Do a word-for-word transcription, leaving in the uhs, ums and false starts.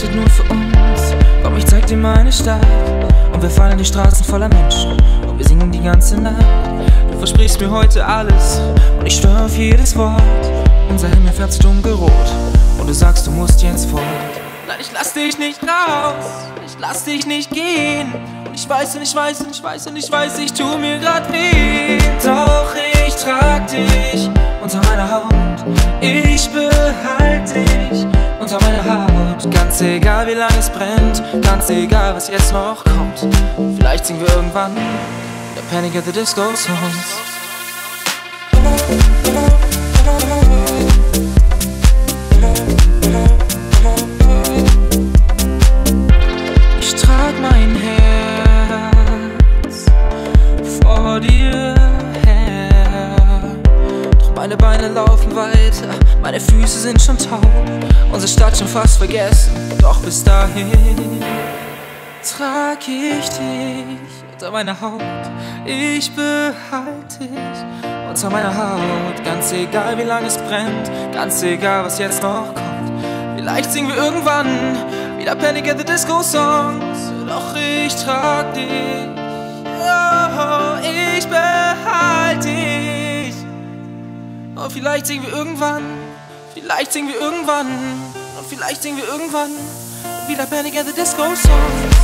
wartet nur für uns. Komm, ich zeig dir meine Stadt. Und wir fahren in die Straßen voller Menschen. Und wir singen die ganze Nacht. Du versprichst mir heute alles. Und ich schwöre auf jedes Wort. Unser Himmel färbt dunkelrot. Und du sagst, du musst jetzt fort. Nein, ich lass dich nicht raus. Ich lass dich nicht gehen. Und ich weiß und ich weiß und ich weiß und ich weiß, ich tu mir grad weh. Doch ich trag dich unter meiner Haut. Ich behalte dich unter meiner Haut. Ganz egal wie lange es brennt, ganz egal was jetzt noch kommt. Vielleicht singen wir irgendwann der Panic at the Disco Songs. Ich trag mein Herz vor dir her. Doch meine Beine laufen weiter, meine Füße sind schon taub. Unsere Stadt schon fast vergessen, doch bis dahin trag ich dich unter meiner Haut. Ich behalte dich unter meiner Haut. Ganz egal wie lange es brennt, ganz egal was jetzt noch kommt. Vielleicht singen wir irgendwann wieder Panic at the Disco Songs. Doch ich trag dich, oh, ich behalte dich. Und vielleicht singen wir irgendwann, vielleicht singen wir irgendwann, und vielleicht singen wir irgendwann wieder Panic at the Disco Songs.